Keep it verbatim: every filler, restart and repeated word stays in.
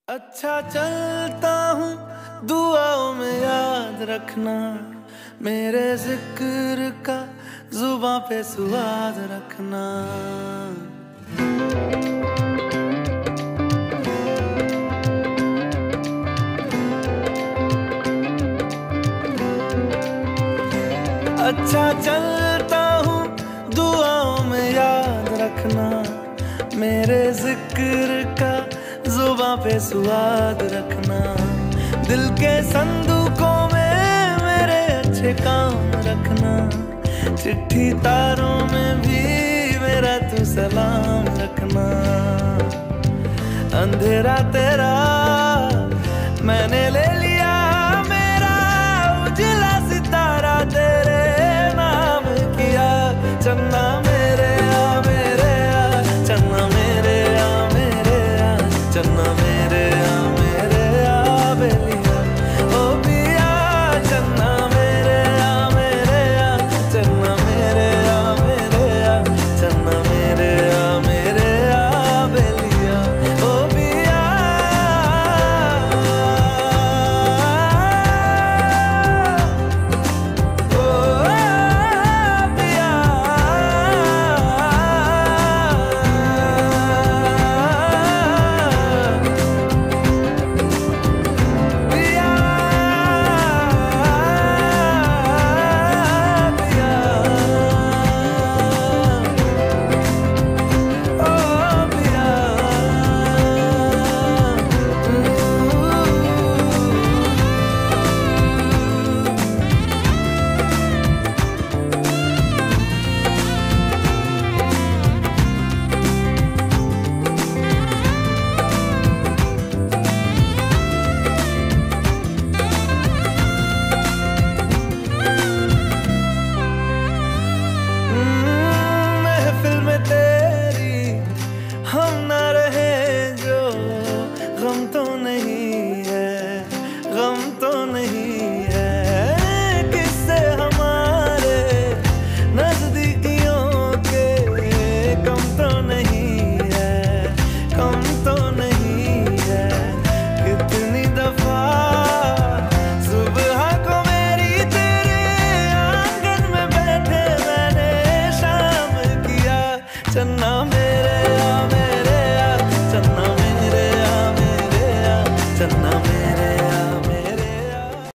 अच्छा चलता हूँ दुआओं में याद रखना, मेरे जिक्र का जुबां पे सुवाद रखना। अच्छा चलता हूँ दुआओं में याद रखना, मेरे जिक्र का जुबां पे सुवाद रखना। दिल के संदूकों में मेरे अच्छे काम रखना, चिट्ठी तारों में भी मेरा तू सलाम रखना। अंधेरा तेरा मैंने ले लिया, मेरा उजला सितारा तेरे नाम किया। चन्ना मेरे आ मेरे आ, चन्ना मेरे आ मेरे आ, चन्ना मेरे